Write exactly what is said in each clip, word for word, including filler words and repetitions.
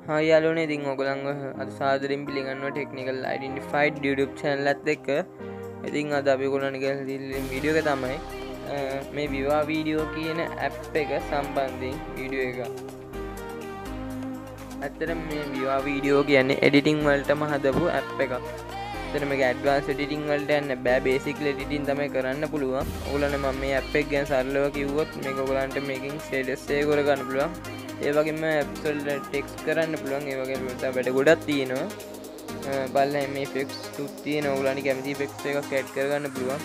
හා යාළුවනේ ඉතින් ඔයගොල්ලන්ව අද සාදරයෙන් පිළිගන්නවා ටෙක්නිකල් අයිඩෙන්ටිෆයිඩ් YouTube channel එකත් එක්ක. ඉතින් අද අපි ඔයගොල්ලන්ට කියලා දෙන වීඩියෝ එක තමයි මේ විවා වීඩියෝ කියන ඇප් එක සම්බන්ධයෙන් වීඩියෝ එක. ඇත්තටම මේ විවා වීඩියෝ කියන්නේ එඩිටිං වලටම හදපු ඇප් එකක්. ඇත්තටම මේක ඇඩ්වාන්ස් එඩිටිං වලට යන්න බෑ, බේසික් එඩිටිං තමයි කරන්න පුළුවන්. ඔයගොල්ලන්ට මම මේ ඇප් එක ගැන සරලව කිව්වොත් මේක ඔයගොල්ලන්ට මේකෙන් ස්ටේටස් එක කරගන්න පුළුවන්. ඒ වගේම ඇප්ස් වල ටෙක්ස්ට් කරන්න පුළුවන්. ඒ වගේ වැඩ ගොඩක් තියෙනවා. බලන්න මේ ඉෆෙක්ට්ස් තුත් තියෙනවා. ඔයගොල්ලන්ට කැමති ඉෆෙක්ට්ස් එකක් ඇඩ් කරගන්න පුළුවන්.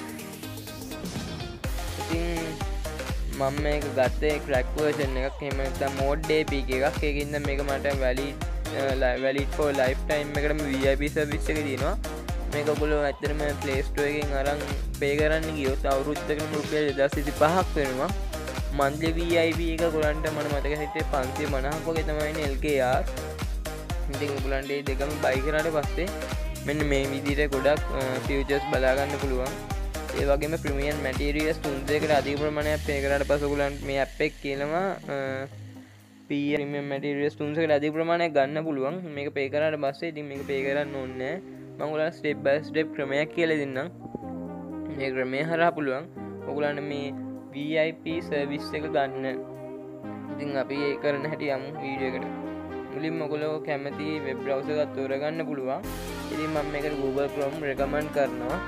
ඉතින් මම මේක ගත්තේ ක්‍රැක් වර්ෂන් එකක්. එහෙම නැත්නම් මෝඩ් A P K එකක්. ඒකින්ද මේක මට valid valid for lifetime එකටම V I P සර්විස් එක තියෙනවා. මේක ඔයගොල්ලෝ ඇත්තටම Play Store එකෙන් අරන් පේ කරන්න ගියොත් අවුරුද්දකට රුපියල් දෙදාස් විසිපහක් වෙනවා. මන්ත්ලි V I P එක ඔයගොල්ලන්ට මම මතක හිටියේ පන්සිය පනහක් වගේ තමයි L K R. ඉතින් ඔයගොල්ලන්ට මේ දෙකම බයි කරාට පස්සේ මෙන්න මේ විදිහට ගොඩක් ෆීචර්ස් බලා ගන්න පුළුවන්. ඒ වගේම ප්‍රීමියම් මැටීරියල්ස් තුන්දෙකට අධික ප්‍රමාණයක් පේ කරාට පස්සේ ඔයගොල්ලන්ට මේ ඇප් එක කියනවා ප්‍රීමියම් මැටීරියල්ස් තුන්දෙකට අධික ප්‍රමාණයක් ගන්න පුළුවන්. මේක පේ කරාට පස්සේ ඉතින් මේක පේ කරන්න ඕනේ නැහැ. මම ඔයගොල්ලන්ට ස්ටෙප් බයි ස්ටෙප් ක්‍රමයක් කියලා දෙන්නම්. මේ ක්‍රමය හරහා පුළුවන් ඔයගොල්ලන්ට මේ V I P සර්විස් එක ගන්න. ඉතින් අපි ඒ කරන හැටි යමු වීඩියෝ එකට. මුලින්ම ඔයගොල්ලෝ කැමති වෙබ් බ්‍රවුසර් එකක් තෝරගන්න පුළුවන්. ඉතින් මම මේකට Google Chrome recommend කරනවා.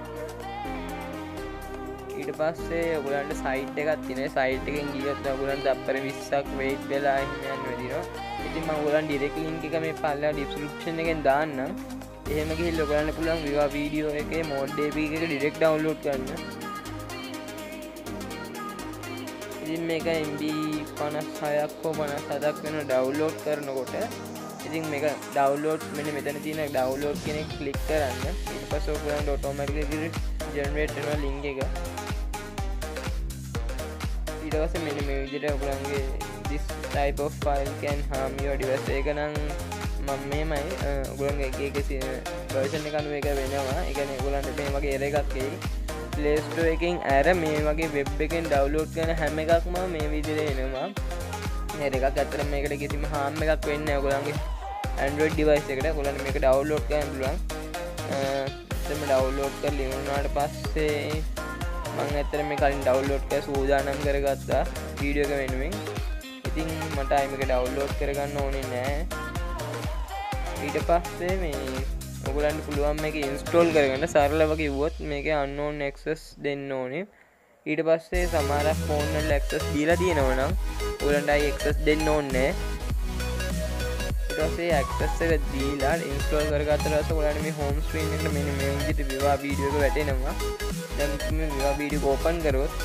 ඊට පස්සේ ඔයගොල්ලන්ට site එකක් තියෙනවා. site එකෙන් ගියොත් ඔයගොල්ලන්ට තප්පර විස්සක් wait වෙලා එහෙම යන්න වෙදිනවා. ඉතින් මම ඔයගොල්ලන්ට direct link එක මේ පල්ලා description එකෙන් දාන්නම්. එහෙම ගිහිල්ලා ඔයගොල්ලන්ට පුළුවන් විවා වීඩියෝ එකේ mode A P K එක direct download කරන්න. ඉතින් මේක M B පනස් හයක් හෝ පනස් හතක් වෙන ඩවුන්ලෝඩ් කරනකොට ඉතින් මේක ඩවුන්ලෝඩ් මෙන්න මෙතන තියෙන ඩවුන්ලෝඩ් කියන එක ක්ලික් කරන්න. ඊට පස්සේ ඔයගොල්ලන්ට ඔටෝමැටිකලි ජෙනරේට් වෙනවා ලින්ක් එක. ඊට පස්සේ මෙන්න මේ විදිහට ඔයගොල්ලන්ගේ this type of file can harm your device එක නම් මම මේමයි ඔයගොල්ලන්ගේ එක එක version එක අනුව එක වෙනවා. ඒ කියන්නේ ඔයගොල්ලන්ට මේ වගේ error එකක් එයි. Play Store එකෙන් අර මේ වගේ වෙබ් එකෙන් ඩවුන්ලෝඩ් කරන හැම එකක්ම මේ විදිහට එනවා. මේ එකක් ඇත්තට මේකට කිසිම හාම් එකක් වෙන්නේ නැහැ ඔයගොල්ලන්ගේ Android device එකට. ඔයගොල්ලන්ට මේක ඩවුන්ලෝඩ් කරන්න පුළුවන්. එතන ඩවුන්ලෝඩ් කරලා ඉවරනාට පස්සේ මම ඇත්තට මේ කලින් ඩවුන්ලෝඩ් කරලා සූදානම් කරගත්තා වීඩියෝ එක වෙනුවෙන්. ඉතින් මට ආයි මේක ඩවුන්ලෝඩ් කරගන්න ඕනේ නැහැ. ඊට පස්සේ මේ ඔයගොල්ලන්ට පුළුවන් මේක ඉන්ස්ටෝල් කරගන්න. සරලව කිව්වොත් මේකේ unknown access දෙන්න ඕනේ. ඊට පස්සේ සමහර ෆෝන් වල access දීලා තියෙනවා නම් ඔයගොල්ලන්ට ආයි access දෙන්න ඕනේ නැහැ. ඊට පස්සේ access එක දීලා ඉන්ස්ටෝල් කරගත්තට පස්සේ ඔයගොල්ලන්ට මේ home screen එකට මෙන්න මේ විදිහට විවා වීඩියෝ එක වැටෙනවා. දැන් මේ විවා වීඩියෝ එක open කරොත්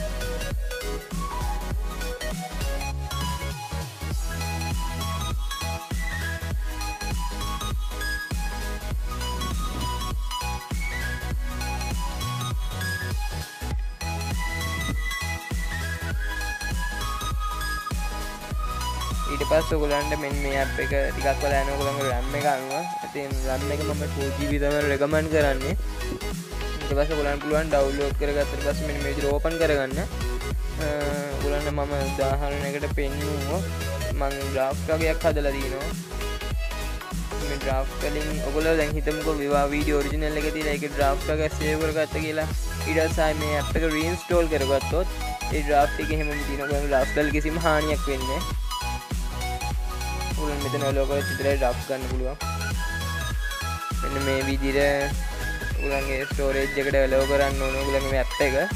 ඊට පස්සේ ඔයගොල්ලන්ට මෙන්න මේ ඇප් එක ටිකක් වෙලා යන ඔයගොල්ලන්ගේ RAM එක අනුව. ඉතින් RAM එක මම four G B තමයි recommend කරන්නේ. ඊට පස්සේ ඔයගොල්ලන්ට පුළුවන් download කරගත්තට පස්සේ මෙන්න මේ විදිහට open කරගන්න. ඔයගොල්ලන්ට මම උදාහරණයකට පෙන්නුවා. මම draft වගේක් හදලා දිනවා. මේ draft වලින් ඔයගොල්ලෝ දැන් හිතමුකෝ විවා වීඩියෝ ඔරිජිනල් එකේ තියෙන ඒකේ draft එක save කරගත්ත කියලා. ඊට පස්සේ මේ ඇප් එක reinstall කරගත්තොත් ඒ draft එකේ හැමෝම තියෙන ඔයගොල්ලෝ draft වල කිසිම හානියක් වෙන්නේ නැහැ. මෙතන ලෝකෙ විතරයි ඩ්‍රාෆ්ට් ගන්න පුළුවන්. මෙන්න මේ විදිහට ඔයගොල්ලන්ගේ ස්ටෝරේජ් එකට ඇලෝ කරන්න ඕනේ ඔයගොල්ලන්ගේ මේ ඇප් එක.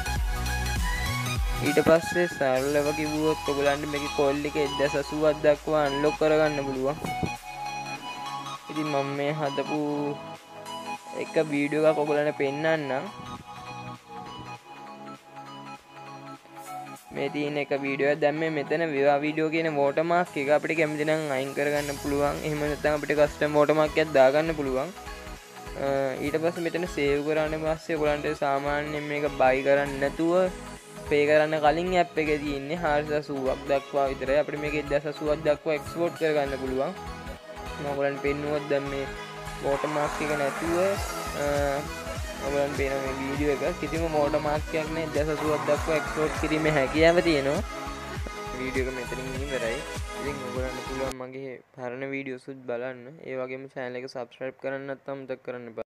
ඊට පස්සේ සරලව කිව්වොත් ඔයගොල්ලන්ට මේකේ කෝල් එක එක්දාස් අසූවක් දක්වා අන්ලොක් කරගන්න පුළුවන්. ඉතින් මම මේ හදපු එක වීඩියෝ එකක් ඔයගොල්ලන්ට පෙන්නන්නම්. මේ තියෙන එක වීඩියෝ එකක් දැන් මේ මෙතන විවා වීඩියෝ කියන watermark එක අපිට කැමති නම් අයින් කරගන්න පුළුවන්. එහෙම නැත්නම් අපිට custom watermark එකක් දාගන්න පුළුවන්. ඊට පස්සේ මෙතන save කරාට පස්සේ ඔයගොල්ලන්ට සාමාන්‍යයෙන් මේක buy කරන්න නැතුව pay කරන්න කලින් app එකේ තියෙන්නේ හාරසිය අසූවක් දක්වා විතරයි. අපිට මේක එක්දාස් අසූවක් දක්වා export කරගන්න පුළුවන්. මම ඔයගොල්ලන්ට පෙන්නුවොත් දැන් මේ watermark එක නැතුව ඔයගොල්ලන් පේන මේ වීඩියෝ එක කිසිම watermark එකක් නැහැ. එක්දාස් අසූවක් දක්වා export කිරීමේ හැකියාව තියෙනවා. වීඩියෝ එක මෙතනින් ඉවරයි. ඉතින් ඔයගොල්ලන්ට පුළුවන් මගේ පරණ වීඩියෝස් උත් බලන්න. ඒ වගේම channel එක subscribe කරන්නත් අමතක කරන්න එපා.